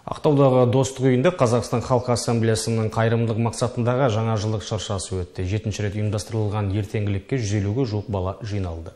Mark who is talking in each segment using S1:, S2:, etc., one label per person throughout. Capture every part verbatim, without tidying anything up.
S1: Ақтаудағы Достық үйінде Қазақстан Халқы Ассамблеясының қайырымдылық мақсатындағы жаңа жылдық шыршасы өтті. Жетінші рет ұйымдастырылған ертеңгілікке жүз елуге жуық бала жиналды.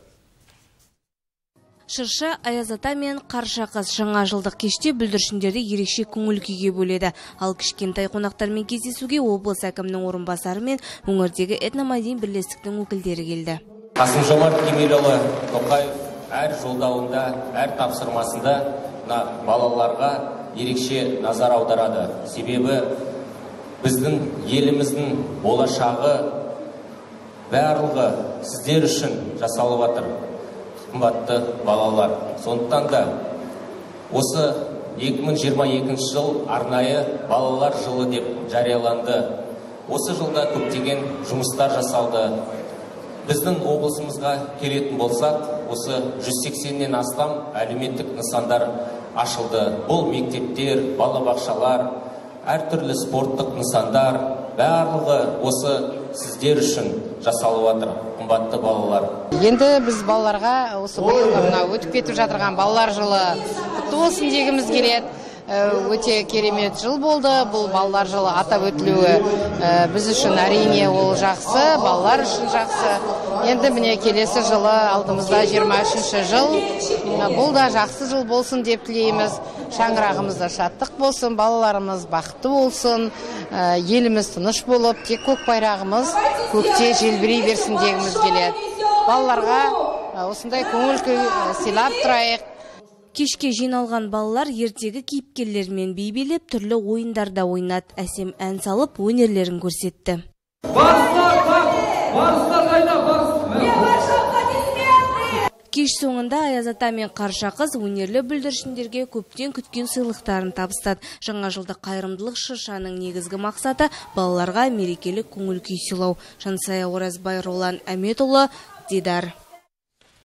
S2: Шырша Аяз ата мен Қаршақыз жаңа жылдық кеште бүлдіршіндерді ерекше көңіл күйге бөледі. Ал кішкентай қонақтармен кездесуге облыс әкімінің орынбасары мен өңірдегі этномәдени бірлестіктің өкілдері келді.
S3: Қасым-Жомарт Кемелұлы Тоқаев әр жолдауында, әр тапсырмасында балаларға ерекше назар аударады. Себебі біздің еліміздің болашағы барлығы сіздер үшін жасалып жатыр, қымбатты балалар. Сондықтан да осы екі мың жиырма екінші жыл арнайы балалар жылы деп жарияланды. Осы жылда көптеген жұмыстар жасалды. Біздің облысымызға келетін болсақ, осы жүз сексеннен астам әлеуметтік нысандар ашылды. Бұл мектептер, балабақшалар, әртүрлі спорттық нысандар, барлығы осы сіздер үшін жасалып жатыр, қымбатты балалар.
S4: Енді біз балаларға осы биылғы өтіп кетіп жатырған балалар жылы құтты болсын дегіміз келеді. Өте керемет жыл болды. Бұл балалар жылы атап өтілуі біз үшін әрине ол жақсы, балалар үшін жақсы. Енді міне келесі жылы алдымызда жиырма үшінші жыл. Бұл да жақсы жыл болсын деп тілейміз. Шаңырағымызда шаттық болсын, балаларымыз бақытты болсын, еліміз тыныш болып, тек көк байрағымыз көкте желбірей берсін дегіміз келеді. Балаларға осындай көңіл күй сыйлап тұрайық.
S2: Кешке жиналған балалар ертегі кейіпкерлермен би билеп, түрлі ойындарда ойнады, әсем ән салып, өнерлерін көрсетті. Кеш соңында Аяз ата мен Қаршақыз өнерлі бүлдіршіндерге көптен күткен сыйлықтарын табыстады. Жаңа жылдық қайырымдылық шыршаның негізгі мақсаты балаларға мерекелік көңіл күй сыйлау. Жансая Оразбай, Ролан Әметұлы, Дидар.